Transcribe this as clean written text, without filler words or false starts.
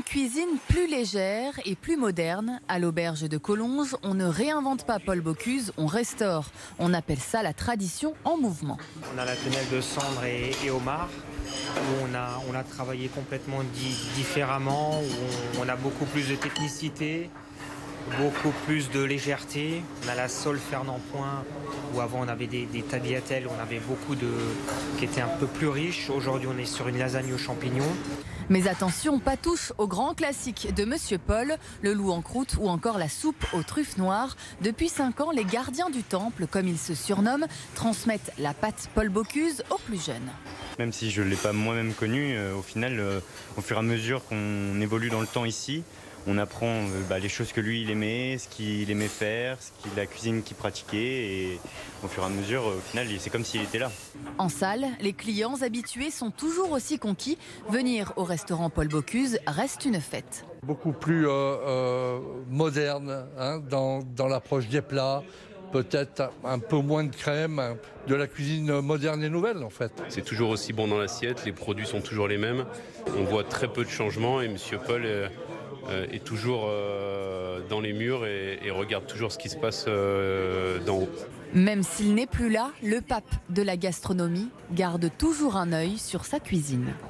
cuisine plus légère et plus moderne. À l'auberge de Collonges, on ne réinvente pas Paul Bocuse, on restaure. On appelle ça la tradition en mouvement. On a la quenelle de cendre et homard, où on a travaillé complètement différemment, où on a beaucoup plus de technicité, beaucoup plus de légèreté. On a la sole Fernand Point, où avant on avait des tagliatelles, on avait beaucoup qui étaient un peu plus riches. Aujourd'hui on est sur une lasagne aux champignons. Mais attention, pas touche au grand classique de Monsieur Paul, le loup en croûte ou encore la soupe aux truffes noires. Depuis 5 ans, les gardiens du temple, comme ils se surnomment, transmettent la pâte Paul Bocuse aux plus jeunes. Même si je ne l'ai pas moi-même connu, au final, au fur et à mesure qu'on évolue dans le temps ici, on apprend les choses que lui il aimait, ce qu'il aimait faire, la cuisine qu'il pratiquait, et au fur et à mesure, au final, c'est comme s'il était là. En salle, les clients habitués sont toujours aussi conquis. Venir au restaurant Paul Bocuse reste une fête. Beaucoup plus moderne dans l'approche des plats. Peut-être un peu moins de crème, de la cuisine moderne et nouvelle en fait. C'est toujours aussi bon dans l'assiette, les produits sont toujours les mêmes. On voit très peu de changements et Monsieur Paul est toujours dans les murs et regarde toujours ce qui se passe d'en haut. Même s'il n'est plus là, le pape de la gastronomie garde toujours un œil sur sa cuisine.